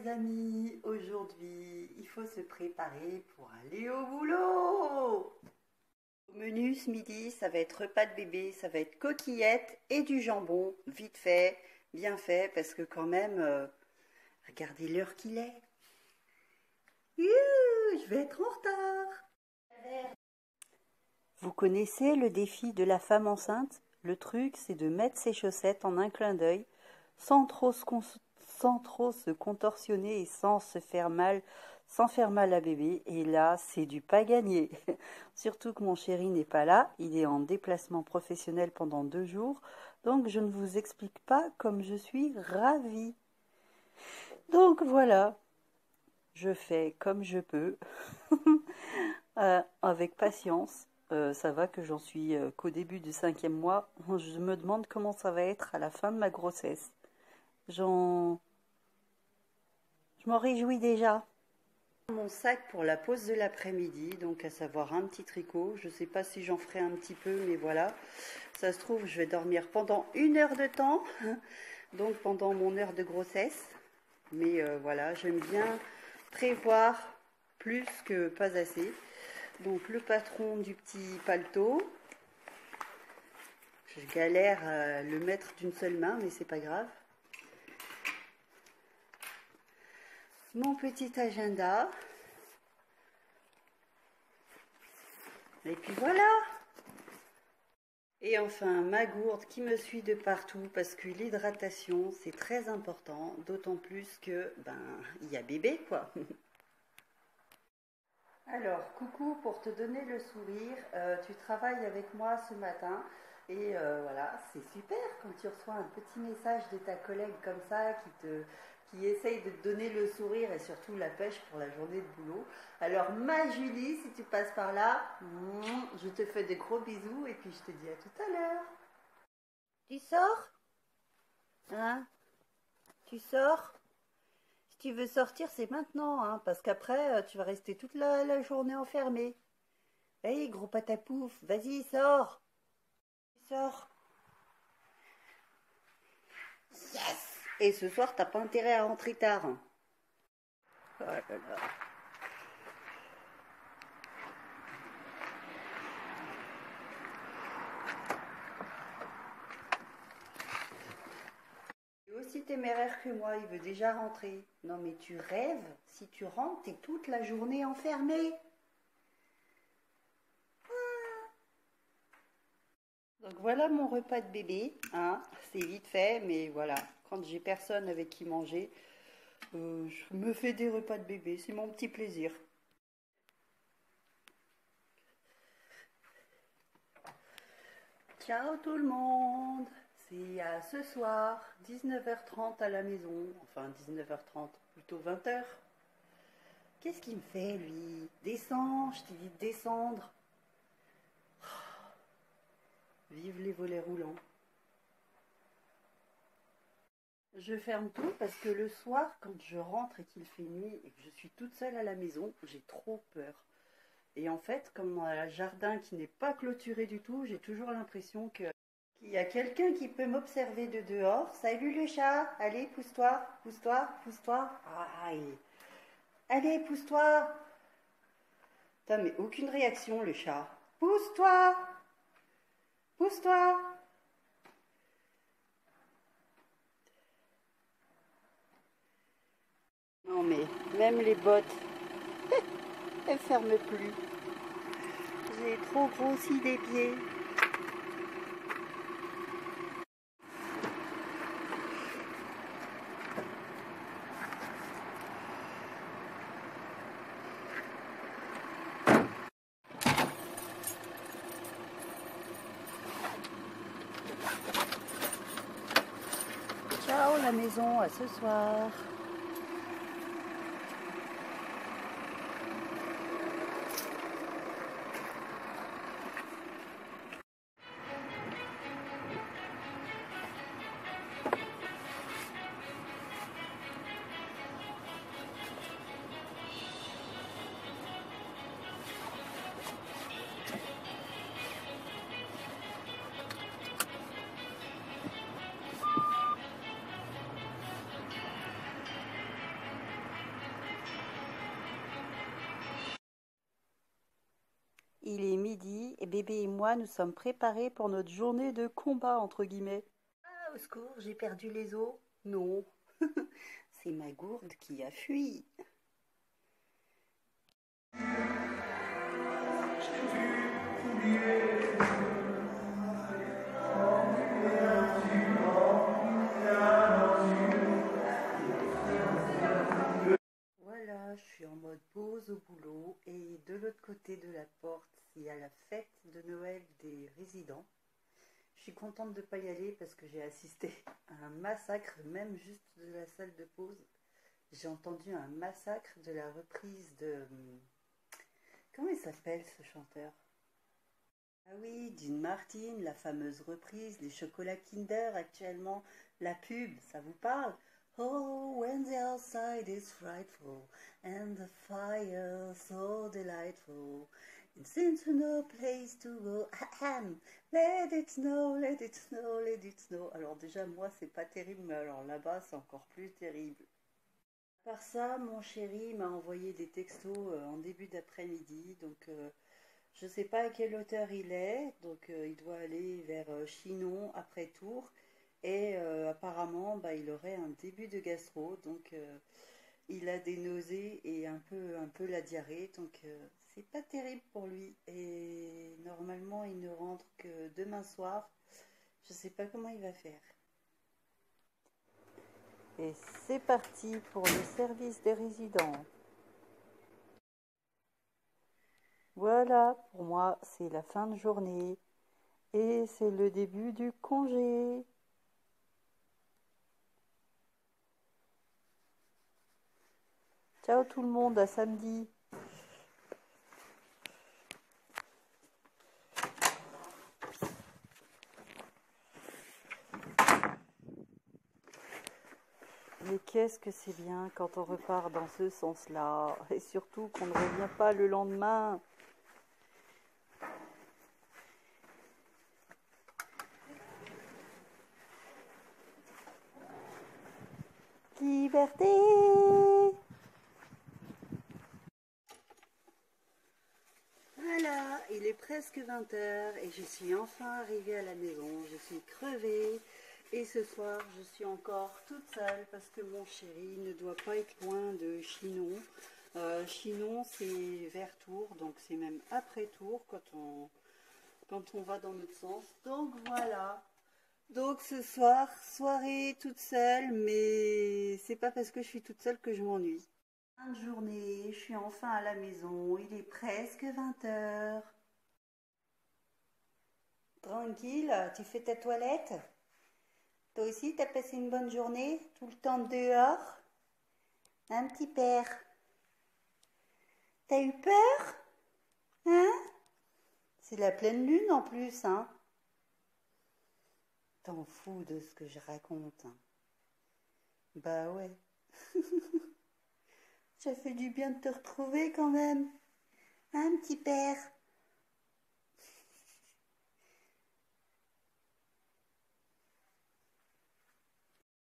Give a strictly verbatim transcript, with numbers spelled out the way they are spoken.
amis, aujourd'hui il faut se préparer pour aller au boulot. Au menu ce midi, ça va être repas de bébé, ça va être coquillettes et du jambon, vite fait, bien fait, parce que quand même, euh, regardez l'heure qu'il est. Youh, je vais être en retard. Vous connaissez le défi de la femme enceinte? Le truc, c'est de mettre ses chaussettes en un clin d'œil, sans trop se sans trop se contorsionner et sans se faire mal, sans faire mal à bébé. Et là, c'est du pas gagné. Surtout que mon chéri n'est pas là, il est en déplacement professionnel pendant deux jours, donc je ne vous explique pas comme je suis ravie. Donc voilà, je fais comme je peux, euh, avec patience. Euh, ça va que j'en suis euh, qu'au début du cinquième mois. Je me demande comment ça va être à la fin de ma grossesse. J'en... Je m'en réjouis déjà. Mon sac pour la pause de l'après-midi, donc à savoir un petit tricot. Je ne sais pas si j'en ferai un petit peu, mais voilà. Ça se trouve, je vais dormir pendant une heure de temps, donc pendant mon heure de grossesse. Mais euh, voilà, j'aime bien prévoir plus que pas assez. Donc le patron du petit paletot. Je galère à le mettre d'une seule main, mais c'est pas grave. Mon petit agenda. Et puis voilà. Et enfin, ma gourde qui me suit de partout parce que l'hydratation, c'est très important. D'autant plus que, ben, il y a bébé, quoi. Alors, coucou, pour te donner le sourire, euh, tu travailles avec moi ce matin. Et euh, voilà, c'est super quand tu reçois un petit message de ta collègue comme ça qui te... qui essaye de te donner le sourire et surtout la pêche pour la journée de boulot. Alors ma Julie, si tu passes par là, je te fais des gros bisous et puis je te dis à tout à l'heure. Tu sors? Hein? Tu sors? Si tu veux sortir, c'est maintenant, hein, parce qu'après, tu vas rester toute la, la journée enfermée. Allez, gros patapouf, vas-y, sors. Sors. Yes! Et ce soir, t'as pas intérêt à rentrer tard. Oh là là. Il est aussi téméraire que moi, il veut déjà rentrer. Non mais tu rêves, si tu rentres, t'es toute la journée enfermée. Ah. Donc voilà mon repas de bébé, hein. C'est vite fait, mais voilà, quand j'ai personne avec qui manger, euh, je me fais des repas de bébé, c'est mon petit plaisir. Ciao tout le monde, c'est à ce soir, dix-neuf heures trente à la maison, enfin dix-neuf heures trente, plutôt vingt heures. Qu'est-ce qu'il me fait lui? Descends, je t'ai dit de descendre. Vive les volets roulants. Je ferme tout parce que le soir, quand je rentre et qu'il fait nuit et que je suis toute seule à la maison, j'ai trop peur. Et en fait, comme on a un jardin qui n'est pas clôturé du tout, j'ai toujours l'impression que qu'il y a quelqu'un qui peut m'observer de dehors. Salut le chat, allez, pousse-toi, pousse-toi, pousse-toi. Aïe. Allez, pousse-toi. Putain, mais aucune réaction le chat. Pousse-toi. Pousse-toi. Non mais, même les bottes, elles ne ferment plus. J'ai trop grossi des pieds. Ciao la maison, à ce soir. il est midi et bébé et moi nous sommes préparés pour notre journée de combat entre guillemets. Ah, au secours, j'ai perdu les os. Non, c'est ma gourde qui a fui. Voilà, je suis en mode pause au boulot et de l'autre côté de la porte, il y a la fête de Noël des résidents. Je suis contente de ne pas y aller parce que j'ai assisté à un massacre, même juste de la salle de pause. J'ai entendu un massacre de la reprise de... Comment il s'appelle ce chanteur? Ah oui, Dean Martin, la fameuse reprise, les chocolats Kinder actuellement, la pub, ça vous parle? Oh, when the outside is frightful, and the fire so delightful, it seems to no place to go, ahem, let it snow, let it snow, let it snow. Alors déjà, moi, c'est pas terrible, mais alors là-bas, c'est encore plus terrible. À part ça, mon chéri m'a envoyé des textos euh, en début d'après-midi, donc... Euh, je ne sais pas à quelle hauteur il est, donc euh, il doit aller vers euh, Chinon après Tours. Et euh, apparemment, bah, il aurait un début de gastro, donc euh, il a des nausées et un peu, un peu la diarrhée, donc euh, c'est pas terrible pour lui. Et normalement, il ne rentre que demain soir. Je ne sais pas comment il va faire. Et c'est parti pour le service des résidents. Voilà, pour moi, c'est la fin de journée et c'est le début du congé. Ciao tout le monde, à samedi. Mais qu'est-ce que c'est bien quand on repart dans ce sens-là, et surtout qu'on ne revient pas le lendemain. Liberté! Voilà, il est presque vingt heures et je suis enfin arrivée à la maison. Je suis crevée et ce soir je suis encore toute seule parce que mon chéri ne doit pas être loin de Chinon. Euh, Chinon c'est vers Tours, donc c'est même après Tours quand on, quand on va dans notre sens. Donc voilà. Donc ce soir, soirée toute seule, mais c'est pas parce que je suis toute seule que je m'ennuie. Fin de journée, je suis enfin à la maison, il est presque vingt heures. Tranquille, tu fais ta toilette? Toi aussi, t'as passé une bonne journée? Tout le temps dehors? Un petit père. T'as eu peur? Hein? C'est la pleine lune en plus, hein? T'en fous de ce que je raconte, hein? Bah ouais. Ça fait du bien de te retrouver quand même. Un petit père.